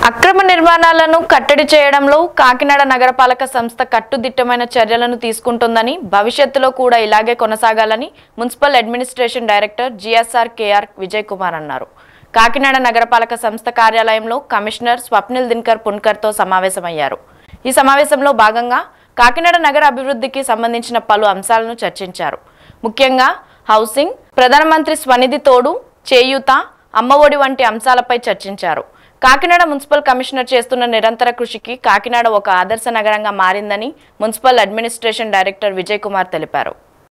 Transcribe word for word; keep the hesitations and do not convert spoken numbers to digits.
అక్రమ నిర్మాణాలను కట్టడి చేయడంలో కాకినాడ నగరపాలక సంస్థ కట్టుదిట్టమైన చర్యలను తీసుకుంటుందని భవిష్యత్తులో కూడా ఇలాగే కొనసాగాలని municipal administration director GSR KR Vijay Kumar అన్నారు. కాకినాడ నగరపాలక సంస్థ కార్యాలయంలో కమిషనర్ స్వప్నిల్ దినకర్ పున్కర్తో సమావేశమయ్యారు. ఈ సమావేశంలో భాగంగా కాకినాడ నగర అభివృద్ధికి సంబంధించిన పలు అంశాలను చర్చించారు. ముఖ్యంగా హౌసింగ్, ప్రధానమంత్రి స్వనిధి తోడు, చేయూత, అమ్మఒడి వంటి అంశాలపై చర్చించారు. కాకినాడ మున్సిపల్ కమిషనర్ చేస్తున్న నిరంతర కృషికి కాకినాడ ఒక ఆదర్శ నగరంగా మారిందని municipal administration director Vijay Kumar తెలిపారు.